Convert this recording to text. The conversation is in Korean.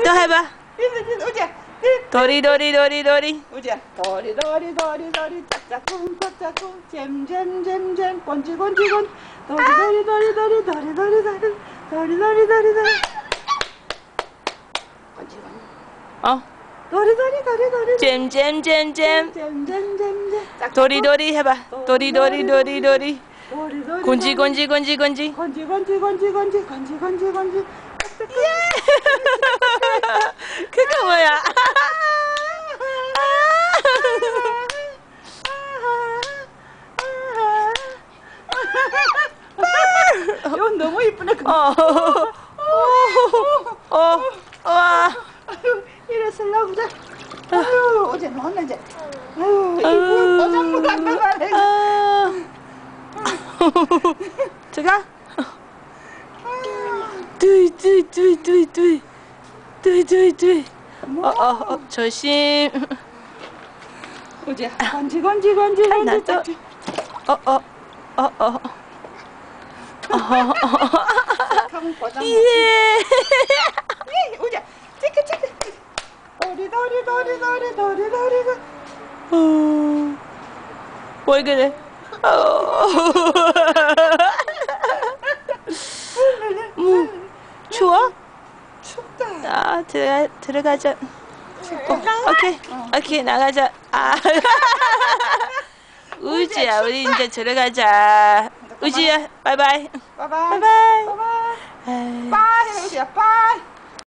또 해봐. 우지야. 도리도리도리도리. 우지야. 도리도리도리도리 짝짝꿍 짝짝꿍 잼잼잼잼 건지건지건 도리도리도리도리도리도리 도리도리도리도리 건지건. 도리도리도리도리 잼잼잼잼. 잼잼잼잼 도리도리 해봐. 도리도리도리도리. 건지건지건지건지. 건지건지건지건지 그거 뭐야? 이건 너무 이쁘네. 와. 아유, 이래 슬라보자. 아유, 어제 너무 이제. 아유, 이거 포장물 갖다 가래. 들어가. 뚜이. 조심. 어제 건지. 나도. 예. 어제 찍게. 도리. 왜 그래? 추워? 춥다. 들어가자. 오케이, 나가자. 우지야, 우리 이제 들어가자. 우지야, 바이바이. 바이바이. 바이바이. 바이, 우지야, 바이.